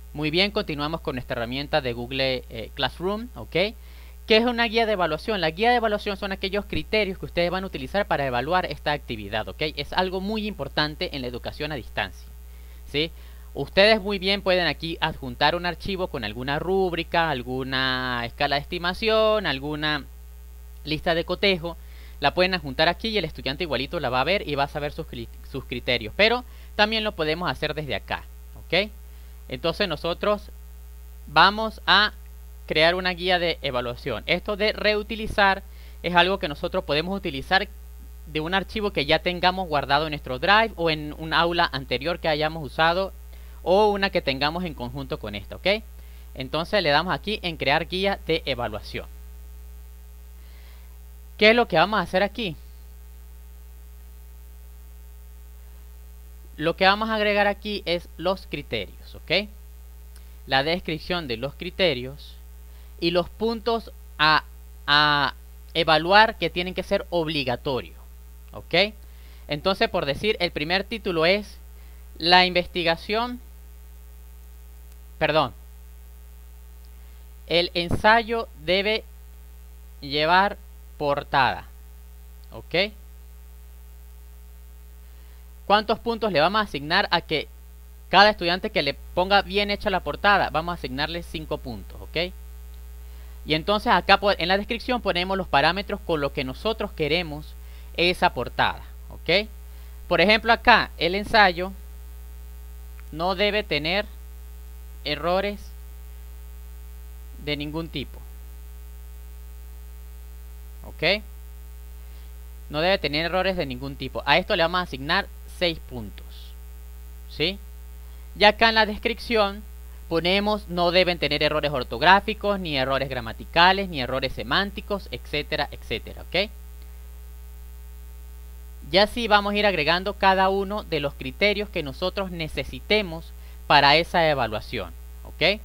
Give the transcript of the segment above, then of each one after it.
Muy bien, continuamos con nuestra herramienta de Google Classroom, ¿ok? ¿Qué es una guía de evaluación? La guía de evaluación son aquellos criterios que ustedes van a utilizar para evaluar esta actividad, ¿ok? Es algo muy importante en la educación a distancia, ¿sí? Ustedes muy bien pueden aquí adjuntar un archivo con alguna rúbrica, alguna escala de estimación, alguna lista de cotejo. La pueden adjuntar aquí y el estudiante igualito la va a ver y va a saber sus criterios. Pero también lo podemos hacer desde acá, ¿ok? Entonces nosotros vamos a crear una guía de evaluación. Esto de reutilizar es algo que nosotros podemos utilizar de un archivo que ya tengamos guardado en nuestro Drive o en un aula anterior que hayamos usado o una que tengamos en conjunto con esta, ¿ok? Entonces le damos aquí en crear guía de evaluación. ¿Qué es lo que vamos a hacer aquí? Lo que vamos a agregar aquí es los criterios, ¿ok? La descripción de los criterios y los puntos a evaluar que tienen que ser obligatorios, ¿ok? Entonces, por decir, el primer título es la investigación, perdón, el ensayo debe llevar portada, ¿ok? ¿Cuántos puntos le vamos a asignar a que cada estudiante que le ponga bien hecha la portada? Vamos a asignarle 5 puntos, ¿ok? Y entonces acá en la descripción ponemos los parámetros con los que nosotros queremos esa portada, ¿ok? Por ejemplo acá, el ensayo no debe tener errores de ningún tipo, ¿ok? No debe tener errores de ningún tipo. A esto le vamos a asignar 6 puntos, ¿sí? Y acá en la descripción ponemos no deben tener errores ortográficos, ni errores gramaticales, ni errores semánticos, etcétera, etcétera, ¿ok? Y así vamos a ir agregando cada uno de los criterios que nosotros necesitemos para esa evaluación, ¿ok?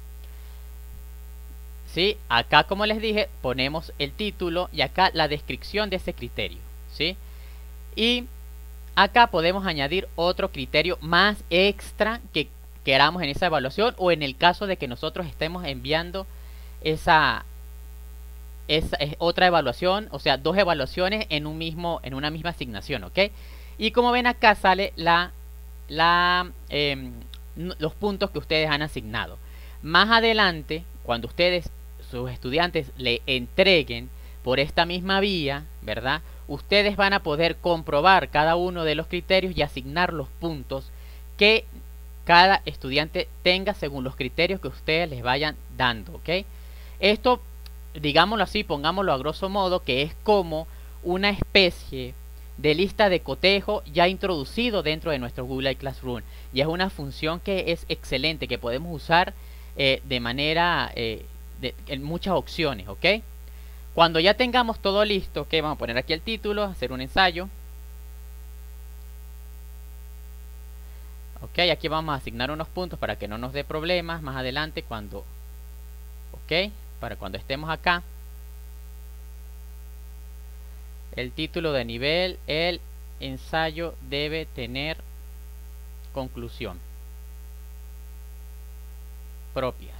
¿Sí? Acá, como les dije, ponemos el título y acá la descripción de ese criterio, ¿sí? Y acá podemos añadir otro criterio más extra que queramos en esa evaluación o en el caso de que nosotros estemos enviando esa otra evaluación, o sea, 2 evaluaciones en una misma asignación, ¿ok? Y como ven acá sale los puntos que ustedes han asignado. Más adelante, cuando sus estudiantes le entreguen por esta misma vía, ¿verdad? Ustedes van a poder comprobar cada uno de los criterios y asignar los puntos que cada estudiante tenga según los criterios que ustedes les vayan dando, ¿ok? Esto, digámoslo así, pongámoslo a grosso modo, que es como una especie de lista de cotejo ya introducido dentro de nuestro Google Classroom. Y es una función que es excelente, que podemos usar de manera en muchas opciones, ¿ok? Cuando ya tengamos todo listo, ¿ok? Vamos a poner aquí el título, hacer un ensayo. Ok, aquí vamos a asignar unos puntos para que no nos dé problemas más adelante cuando, ok, para cuando estemos acá. El título de nivel, el ensayo debe tener conclusión propias.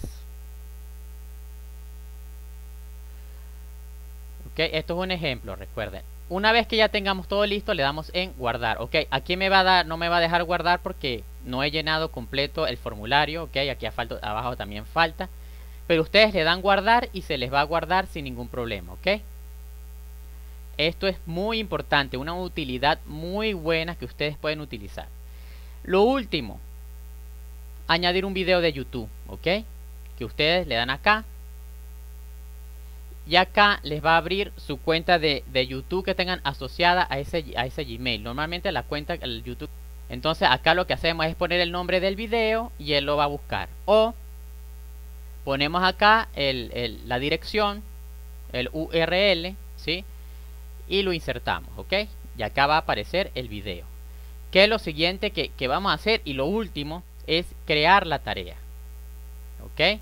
Ok, esto es un ejemplo, recuerden. Una vez que ya tengamos todo listo, le damos en guardar. Ok, aquí no me va a dejar guardar porque no he llenado completo el formulario. Ok, aquí abajo también falta. Pero ustedes le dan guardar y se les va a guardar sin ningún problema. Ok. Esto es muy importante, una utilidad muy buena que ustedes pueden utilizar. Lo último, añadir un video de YouTube. Ok, que ustedes le dan acá. Y acá les va a abrir su cuenta de YouTube que tengan asociada a ese Gmail. Normalmente la cuenta el YouTube. Entonces acá lo que hacemos es poner el nombre del video y él lo va a buscar. O ponemos acá la dirección, el URL, ¿sí? Y lo insertamos, ¿ok? Y acá va a aparecer el video. ¿Qué es lo siguiente que vamos a hacer? Y lo último es crear la tarea, ¿ok?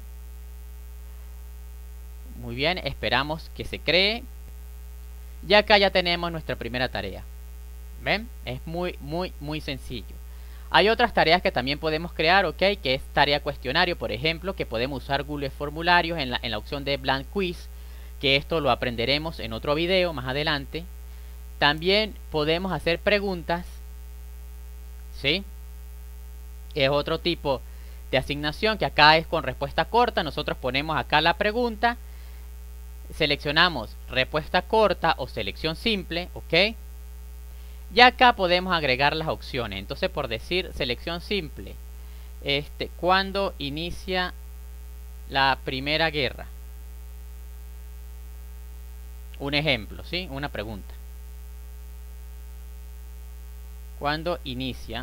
Muy bien, esperamos que se cree. Y acá ya tenemos nuestra primera tarea. ¿Ven? Es muy sencillo. Hay otras tareas que también podemos crear, ok, que es tarea cuestionario, por ejemplo, que podemos usar Google Formularios en la opción de Blank Quiz, que esto lo aprenderemos en otro video más adelante. También podemos hacer preguntas, ¿sí? Es otro tipo de asignación que acá es con respuesta corta. Nosotros ponemos acá la pregunta, seleccionamos respuesta corta o selección simple, ok. Y acá podemos agregar las opciones. Entonces, por decir selección simple, ¿cuándo inicia la Primera Guerra? Un ejemplo, ¿sí? Una pregunta. ¿Cuándo inicia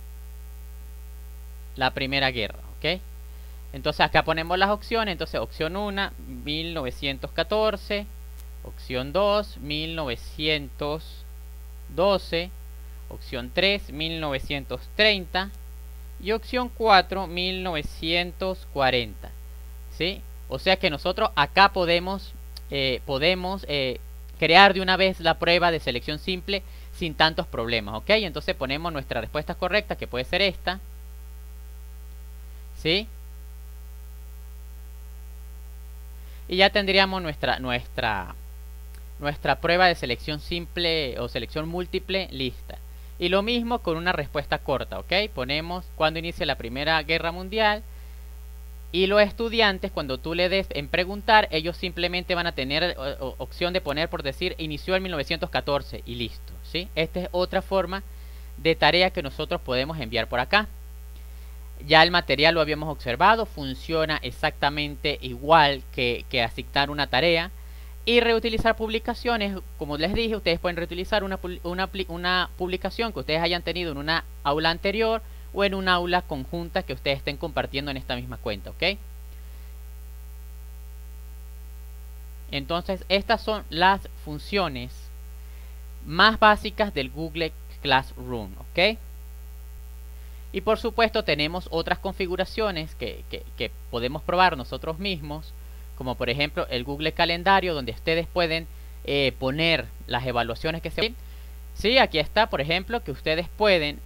la Primera Guerra? ¿Ok? Entonces acá ponemos las opciones. Entonces opción 1, 1914. Opción 2, 1912. Opción 3, 1930. Y opción 4, 1940. ¿Sí? O sea que nosotros acá podemos crear de una vez la prueba de selección simple sin tantos problemas, ¿ok? Entonces ponemos nuestra respuesta correcta, que puede ser esta, ¿sí? Y ya tendríamos nuestra prueba de selección simple o selección múltiple lista. Y lo mismo con una respuesta corta, ¿ok? Ponemos cuando inicia la Primera Guerra Mundial. Y los estudiantes, cuando tú le des en preguntar, ellos simplemente van a tener opción de poner, por decir, inició en 1914 y listo, ¿sí? Esta es otra forma de tarea que nosotros podemos enviar por acá. Ya el material lo habíamos observado, funciona exactamente igual que asignar una tarea. Y reutilizar publicaciones, como les dije, ustedes pueden reutilizar una publicación que ustedes hayan tenido en una aula anterior o en un aula conjunta que ustedes estén compartiendo en esta misma cuenta, ¿ok? Entonces, estas son las funciones más básicas del Google Classroom, ¿ok? Y por supuesto tenemos otras configuraciones que podemos probar nosotros mismos, como por ejemplo el Google Calendario, donde ustedes pueden poner las evaluaciones que se... Sí, aquí está, por ejemplo, que ustedes pueden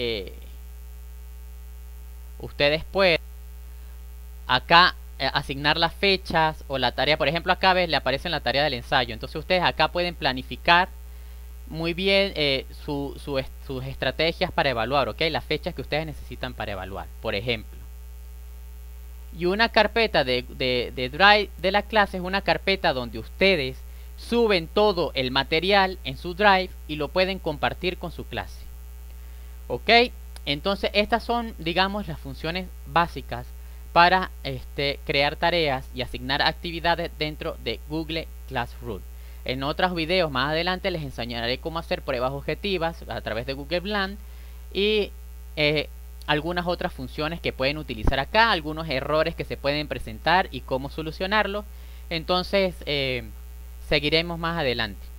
acá asignar las fechas o la tarea. Por ejemplo, acá le aparece la tarea del ensayo. Entonces ustedes acá pueden planificar muy bien sus estrategias para evaluar, ¿ok? Las fechas que ustedes necesitan para evaluar, por ejemplo. Y una carpeta de Drive de la clase es una carpeta donde ustedes suben todo el material en su Drive y lo pueden compartir con su clase, ¿ok? Entonces estas son, digamos, las funciones básicas para crear tareas y asignar actividades dentro de Google Classroom. En otros videos más adelante les enseñaré cómo hacer pruebas objetivas a través de Google Blank y algunas otras funciones que pueden utilizar acá, algunos errores que se pueden presentar y cómo solucionarlos. Entonces seguiremos más adelante.